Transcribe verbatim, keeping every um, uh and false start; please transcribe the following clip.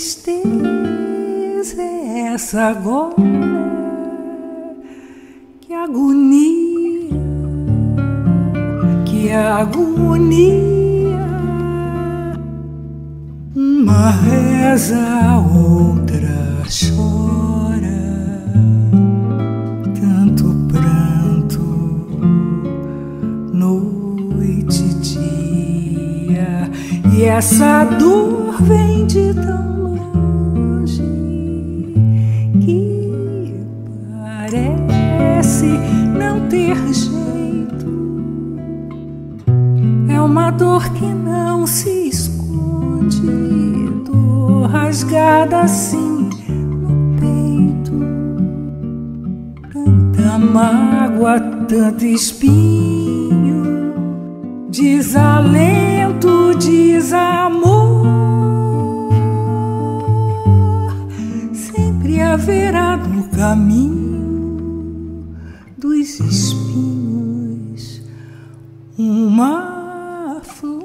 tristeza é essa agora? Que agonia, que agonia. Uma reza, a outra chora. Tanto pranto, noite e dia. E essa dor vem de tão longe que parece não ter jeito. É uma dor que não se esconde, dor rasgada assim no peito. Tanta mágoa, tanto espinho, desalento, desamor. Sempre haverá no caminho dos espinhos uma flor.